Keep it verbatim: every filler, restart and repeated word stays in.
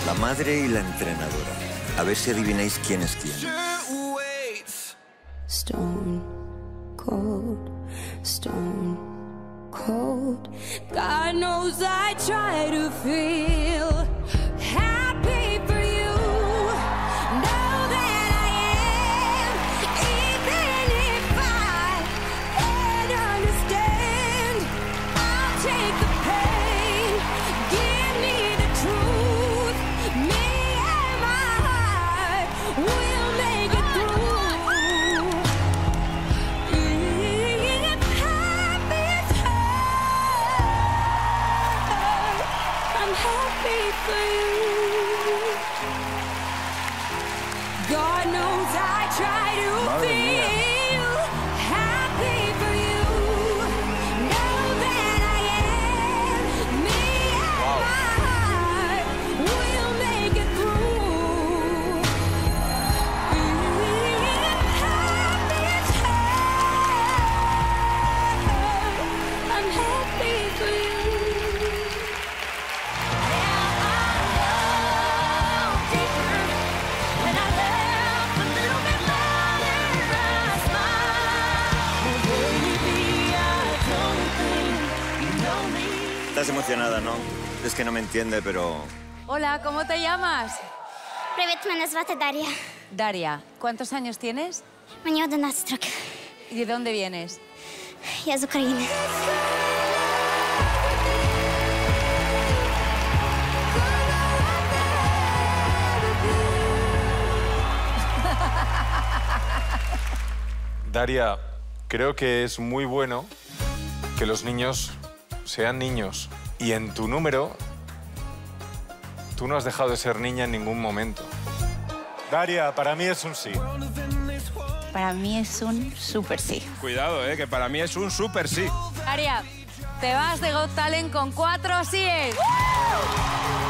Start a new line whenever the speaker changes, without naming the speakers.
La madre y la entrenadora. A ver si adivináis quién es quién.
Stone cold, stone cold. God knows I try to feel happy for you. Know that I am, even if I can't understand. I'll take the pain, give me the truth. Me and my heart will make it through. For you. God knows I try to feel happy for you. Know that I am, me and my heart will make it through. Happy it's hard. I'm happy for you.
Estás emocionada, ¿no? Es que no me entiende, pero...
Hola, ¿cómo te llamas?
Привет, меня звати Дарья.
Daria, ¿cuántos años tienes?
Мені одинадцять років.
¿Y de dónde vienes?
Я з України.
Daria, creo que es muy bueno que los niños sean niños. Y en tu número, tú no has dejado de ser niña en ningún momento. Daria, para mí es un sí.
Para mí es un súper sí.
Cuidado, eh, que para mí es un súper sí.
Daria, te vas de Got Talent con cuatro síes.